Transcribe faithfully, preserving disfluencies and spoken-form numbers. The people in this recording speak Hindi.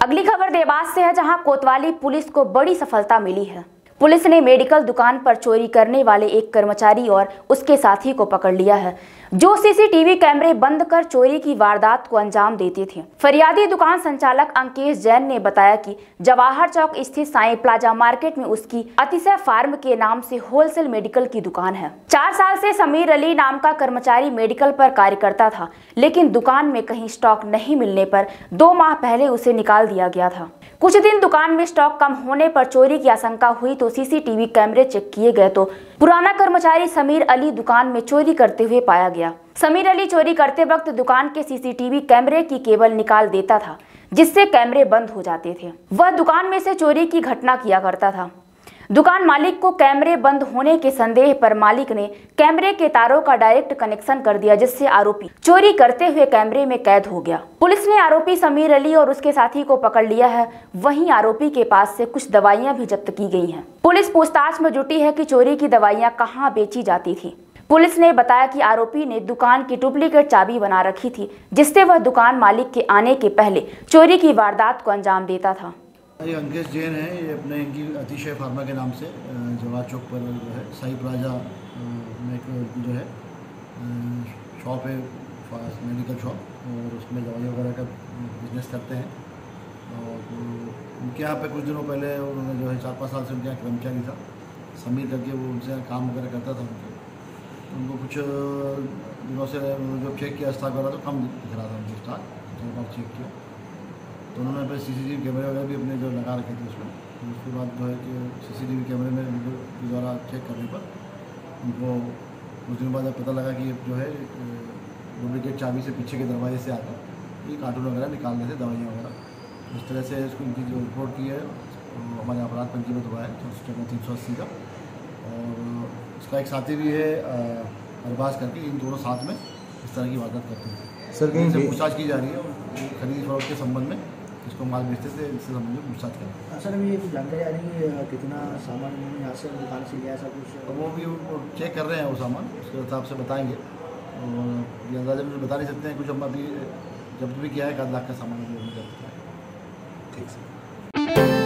अगली खबर देवास से है, जहां कोतवाली पुलिस को बड़ी सफलता मिली है। पुलिस ने मेडिकल दुकान पर चोरी करने वाले एक कर्मचारी और उसके साथी को पकड़ लिया है, जो सीसीटीवी कैमरे बंद कर चोरी की वारदात को अंजाम देते थे। फरियादी दुकान संचालक अंकेश जैन ने बताया कि जवाहर चौक स्थित साई प्लाजा मार्केट में उसकी अतिशय फार्म के नाम से होलसेल मेडिकल की दुकान है। चार साल से समीर अली नाम का कर्मचारी मेडिकल पर कार्य करता था, लेकिन दुकान में कहीं स्टॉक नहीं मिलने पर दो माह पहले उसे निकाल दिया गया था। कुछ दिन दुकान में स्टॉक कम होने पर चोरी की आशंका हुई तो सीसीटीवी कैमरे चेक किए गए तो पुराना कर्मचारी समीर अली दुकान में चोरी करते हुए पाया गया। समीर अली चोरी करते वक्त दुकान के सीसीटीवी कैमरे की केबल निकाल देता था, जिससे कैमरे बंद हो जाते थे। वह दुकान में से चोरी की घटना किया करता था। दुकान मालिक को कैमरे बंद होने के संदेह पर मालिक ने कैमरे के तारों का डायरेक्ट कनेक्शन कर दिया, जिससे आरोपी चोरी करते हुए कैमरे में कैद हो गया। पुलिस ने आरोपी समीर अली और उसके साथी को पकड़ लिया है। वहीं आरोपी के पास से कुछ दवाइयां भी जब्त की गई हैं। पुलिस पूछताछ में जुटी है कि चोरी की दवाइयां कहां बेची जाती थी। पुलिस ने बताया कि आरोपी ने दुकान की डुप्लीकेट चाबी बना रखी थी, जिससे वह दुकान मालिक के आने के पहले चोरी की वारदात को अंजाम देता था। ये अंकेश जैन है, ये अपने इनकी अतिशय फार्मा के नाम से जवाहर चौक पर जो है साई प्लाजा में एक जो है शॉप है, मेडिकल शॉप, और उसमें दवाई वगैरह का बिजनेस करते हैं। और उनके यहाँ पे कुछ दिनों पहले उन्होंने जो है चार पाँच साल से उनके यहाँ कर्मचारी था समीर करके, वो उनसे काम वगैरह करता था। उनको उनको कुछ दिनों से जो चेक किया स्टॉक वगैरह तो कम दिख रहा था उनको स्टॉक, तो बार चेक किया तो उन्होंने अपने सीसीटीवी कैमरे वगैरह भी अपने जो लगा रखे थे उसमें। तो उसके बाद जो है कि सीसीटीवी कैमरे में के द्वारा चेक करने पर उनको कुछ दिनों बाद पता लगा कि जो है डुप्लीकेट चाबी से पीछे के दरवाजे से आकर ये कार्टून वगैरह निकाल देते दवाइयाँ वगैरह। उस तरह से इसको इनकी जो रिपोर्ट की है हमारे अपराध पंजीबद्ध हुआ है तो तीन सौ अस्सी का। और उसका एक साथी भी है अरबाज करके, इन दोनों साथ में इस तरह की वारदात करते थे। सर कहीं से पूछताछ की जा रही है खरीद फरोख्त के संबंध में, इसको माल बेचते थे, इससे संबंधित पूछताछ करें। सर अभी ये कुछ जानकारी आ रही है कितना सामान उन्होंने यहाँ से दुकान से लिया, ऐसा कुछ? वो भी वो चेक कर रहे हैं वो सामान, उसके हिसाब से बताएंगे। और ये अंदाजा में बता नहीं सकते हैं, कुछ हम अभी जब्त भी किया है, एक आध लाख का सामान अभी हमने जब्त किया है। ठीक है।